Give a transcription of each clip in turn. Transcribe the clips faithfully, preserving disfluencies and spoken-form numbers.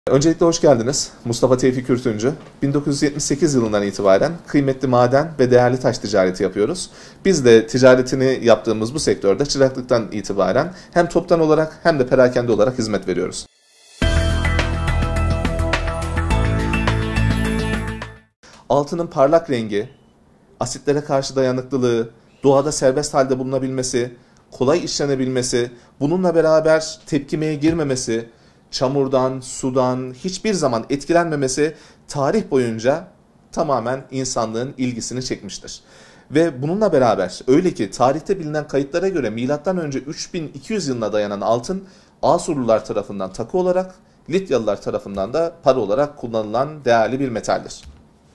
Öncelikle hoş geldiniz. Mustafa Tevfik Ürtüncü. bin dokuz yüz yetmiş sekiz yılından itibaren kıymetli maden ve değerli taş ticareti yapıyoruz. Biz de ticaretini yaptığımız bu sektörde çıraklıktan itibaren hem toptan olarak hem de perakende olarak hizmet veriyoruz. Altının parlak rengi, asitlere karşı dayanıklılığı, doğada serbest halde bulunabilmesi, kolay işlenebilmesi, bununla beraber tepkimeye girmemesi, çamurdan, sudan hiçbir zaman etkilenmemesi tarih boyunca tamamen insanlığın ilgisini çekmiştir. Ve bununla beraber öyle ki tarihte bilinen kayıtlara göre milattan önce üç bin iki yüz yılına dayanan altın Asurlular tarafından takı olarak, Lidyalılar tarafından da para olarak kullanılan değerli bir metaldir.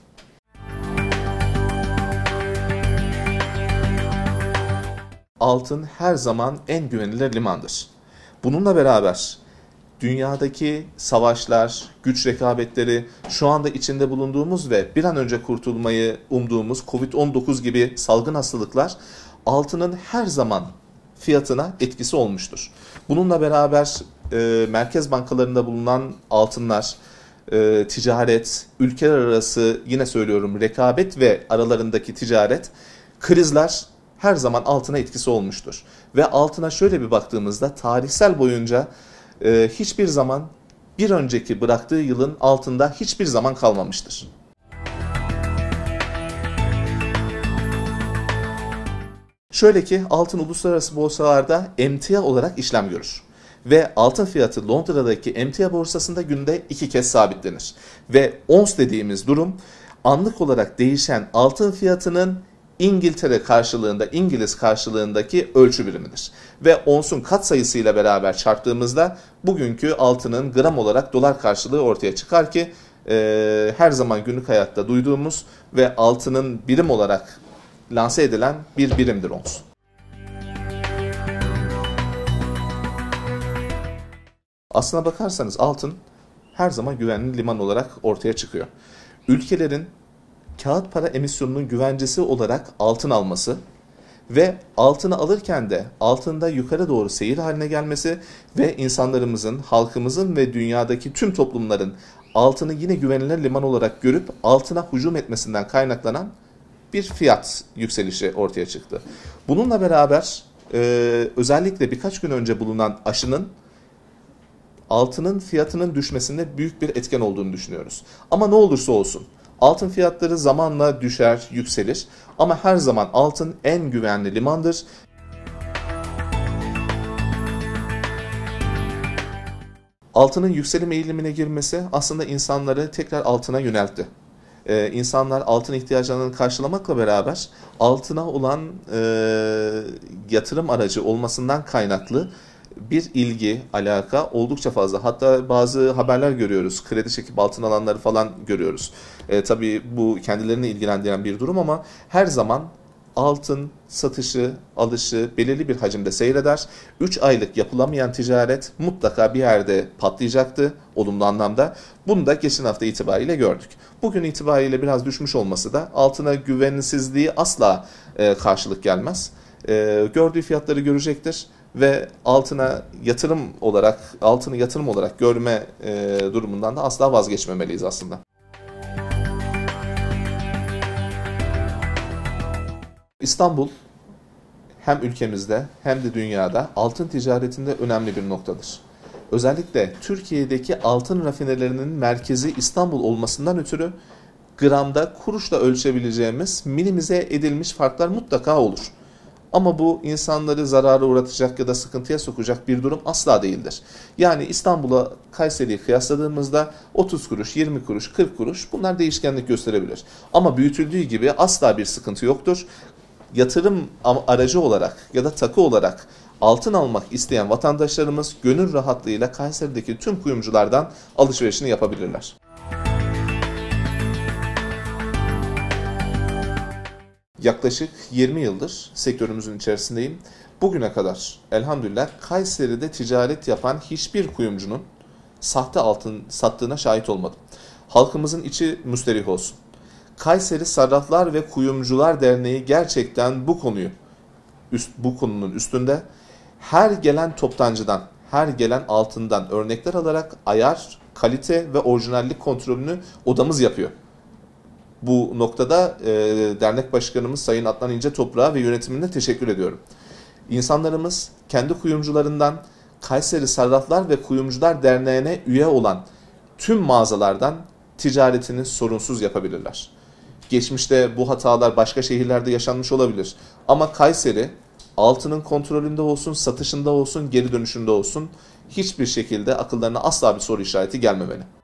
Altın her zaman en güvenilir limandır. Bununla beraber dünyadaki savaşlar, güç rekabetleri, şu anda içinde bulunduğumuz ve bir an önce kurtulmayı umduğumuz kovid on dokuz gibi salgın hastalıklar altının her zaman fiyatına etkisi olmuştur. Bununla beraber e, merkez bankalarında bulunan altınlar, e, ticaret, ülkeler arası yine söylüyorum rekabet ve aralarındaki ticaret, krizler her zaman altına etkisi olmuştur. Ve altına şöyle bir baktığımızda tarihsel boyunca Ee, hiçbir zaman bir önceki bıraktığı yılın altında hiçbir zaman kalmamıştır. Şöyle ki altın uluslararası borsalarda emtia olarak işlem görür. Ve altın fiyatı Londra'daki emtia borsasında günde iki kez sabitlenir. Ve ons dediğimiz durum anlık olarak değişen altın fiyatının İngiltere karşılığında, İngiliz karşılığındaki ölçü birimidir. Ve onsun katsayısıyla beraber çarptığımızda bugünkü altının gram olarak dolar karşılığı ortaya çıkar ki e, her zaman günlük hayatta duyduğumuz ve altının birim olarak lanse edilen bir birimdir ons. Aslına bakarsanız altın her zaman güvenli liman olarak ortaya çıkıyor. Ülkelerin kağıt para emisyonunun güvencesi olarak altın alması ve altını alırken de altında yukarı doğru seyir haline gelmesi ve insanlarımızın, halkımızın ve dünyadaki tüm toplumların altını yine güvenilir liman olarak görüp altına hücum etmesinden kaynaklanan bir fiyat yükselişi ortaya çıktı. Bununla beraber e, özellikle birkaç gün önce bulunan aşının altının fiyatının düşmesinde büyük bir etken olduğunu düşünüyoruz. Ama ne olursa olsun altın fiyatları zamanla düşer, yükselir ama her zaman altın en güvenli limandır. Altının yükselim eğilimine girmesi aslında insanları tekrar altına yöneltti. Ee, insanlar altın ihtiyaçlarını karşılamakla beraber altına olan e, yatırım aracı olmasından kaynaklı bir ilgi, alaka oldukça fazla. Hatta bazı haberler görüyoruz. Kredi çekip altın alanları falan görüyoruz. E, tabii bu kendilerini ilgilendiren bir durum ama her zaman altın satışı, alışı belirli bir hacimde seyreder. üç aylık yapılamayan ticaret mutlaka bir yerde patlayacaktı olumlu anlamda. Bunu da geçen hafta itibariyle gördük. Bugün itibariyle biraz düşmüş olması da altına güvensizliği asla e, karşılık gelmez. E, gördüğü fiyatları görecektir ve altına yatırım olarak, altını yatırım olarak görme e, durumundan da asla vazgeçmemeliyiz aslında. İstanbul hem ülkemizde hem de dünyada altın ticaretinde önemli bir noktadır. Özellikle Türkiye'deki altın rafinelerinin merkezi İstanbul olmasından ötürü gramda kuruşla ölçebileceğimiz minimize edilmiş farklar mutlaka olur. Ama bu insanları zarara uğratacak ya da sıkıntıya sokacak bir durum asla değildir. Yani İstanbul'a Kayseri'yi kıyasladığımızda otuz kuruş, yirmi kuruş, kırk kuruş bunlar değişkenlik gösterebilir. Ama büyütüldüğü gibi asla bir sıkıntı yoktur. Yatırım aracı olarak ya da takı olarak altın almak isteyen vatandaşlarımız gönül rahatlığıyla Kayseri'deki tüm kuyumculardan alışverişini yapabilirler. Yaklaşık yirmi yıldır sektörümüzün içerisindeyim. Bugüne kadar elhamdülillah Kayseri'de ticaret yapan hiçbir kuyumcunun sahte altın sattığına şahit olmadım. Halkımızın içi müsterih olsun. Kayseri Sarraflar ve Kuyumcular Derneği gerçekten bu konuyu, üst, bu konunun üstünde her gelen toptancıdan, her gelen altından örnekler alarak ayar kalite ve orijinallik kontrolünü odamız yapıyor. Bu noktada e, dernek başkanımız Sayın Adnan İnce Toprak'a ve yönetimine teşekkür ediyorum. İnsanlarımız kendi kuyumcularından Kayseri Sarraflar ve Kuyumcular Derneği'ne üye olan tüm mağazalardan ticaretini sorunsuz yapabilirler. Geçmişte bu hatalar başka şehirlerde yaşanmış olabilir. Ama Kayseri altının kontrolünde olsun, satışında olsun, geri dönüşünde olsun hiçbir şekilde akıllarına asla bir soru işareti gelmemeli.